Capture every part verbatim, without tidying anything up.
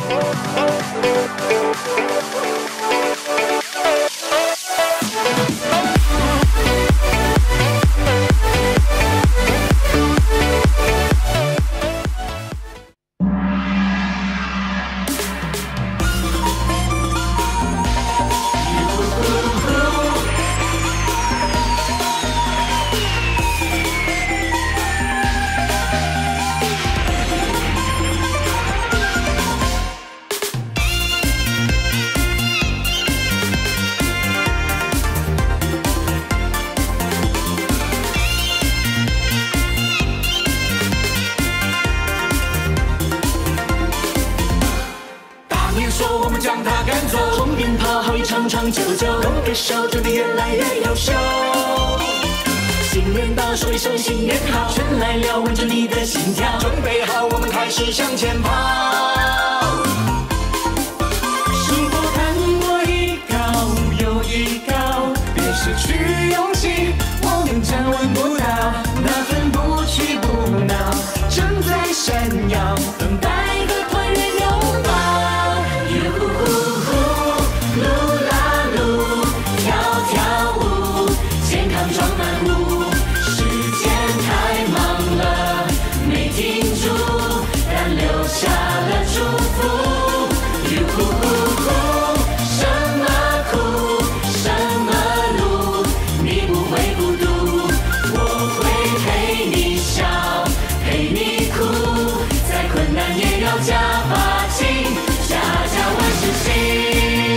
长久久，歌手真的越来越优秀。新年到，说一声新年好，春来了，闻着你的心跳，准备好，我们开始向前跑。生活看过一高又一高，别失去勇气，我们站稳不倒，那份不屈不挠正在闪耀，等待和团圆拥抱。哟呼呼呼，噜啦噜，跳跳舞，健康装满屋。时间太忙了，没停住，但留下了祝福。哟呼呼呼，什么苦，什么路，你不会孤独，我会陪你笑，陪你哭，再困难也要加把劲，家家万事兴。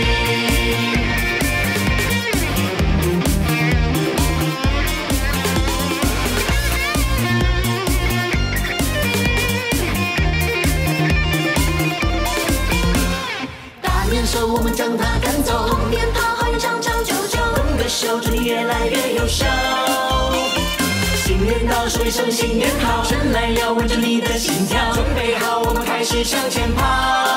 大年兽，我们将它赶走，红鞭炮，好运长长久久，歌手祝你越来越优秀。新年到，说一声新年好，春来了，闻着你的心跳，准备好，我们开始向前跑。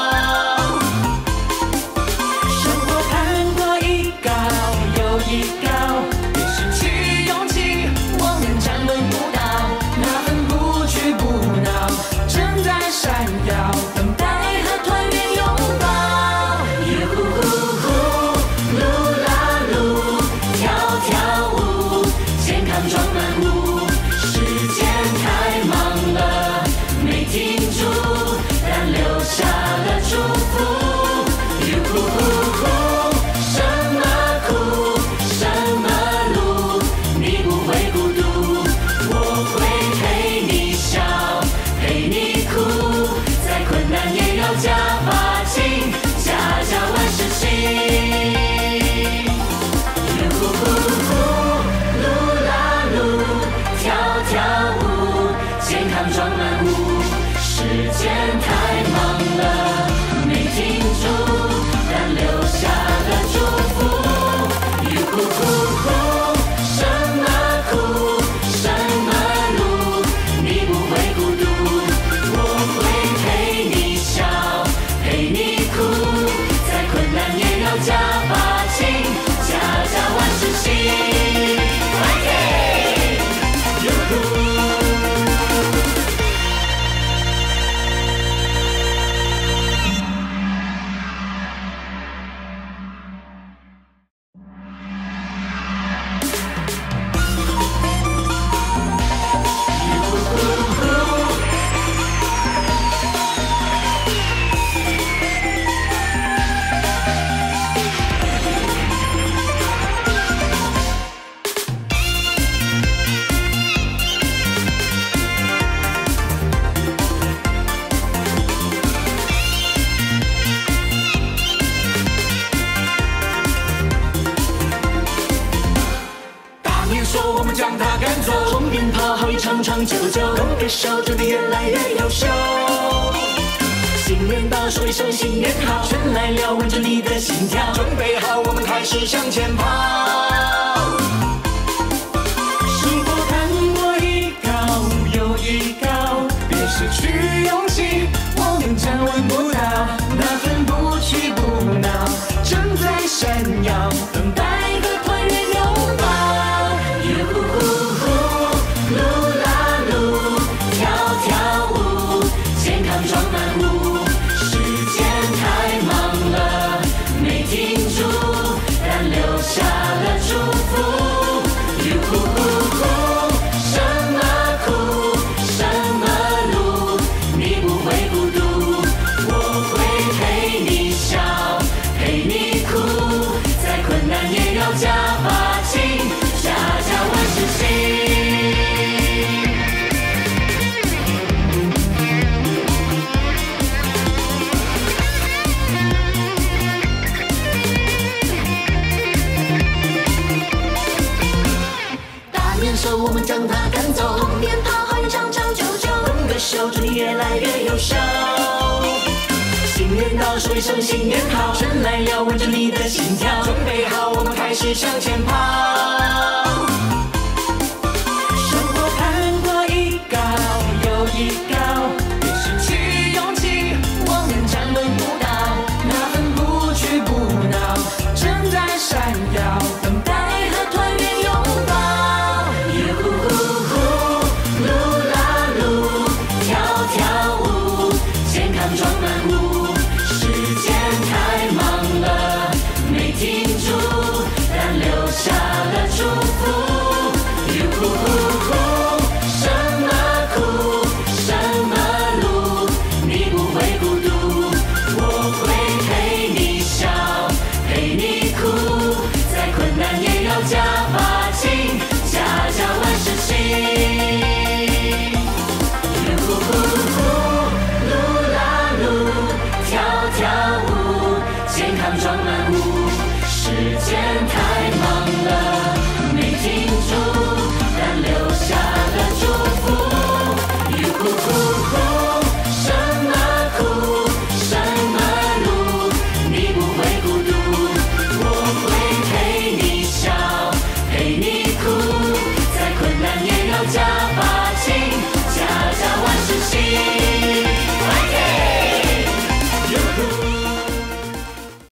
生活看过一高又一高，别失去勇气，我们站稳不倒，那份不屈不挠正在闪耀，等待和团圆拥抱。哟呼呼呼，噜啦噜，跳跳舞，健康装满屋。时间太忙了，没停住，但留下了祝福。哟呼呼呼，什么苦，什么路，你不会孤独，我会陪你笑，陪你哭，再困难也要加把劲，家家万事兴。哟呼呼呼，噜啦噜，跳跳舞，健康装满屋。时间太忙了，没停住，但留下了祝福。哟呼呼呼，什么苦，什么路，你不会孤独，我会陪你笑，陪你哭，再困难也要加把劲，家家万事兴。哟呼。我们将它赶走，红鞭炮，好运长长久久，歌手真的越来越优秀。新年到，说一声新年好，春来了，闻着你的心跳，准备好，我们开始向前跑。生活看过一高又一高，别失去勇气，我们站稳不倒，那份不屈不挠正在闪耀，等待和团圆拥抱。哟呼呼呼，噜啦噜，跳跳舞，健康装满屋。时间倒数一声新年好，春来了，闻着你的心跳，准备好，我们开始向前跑。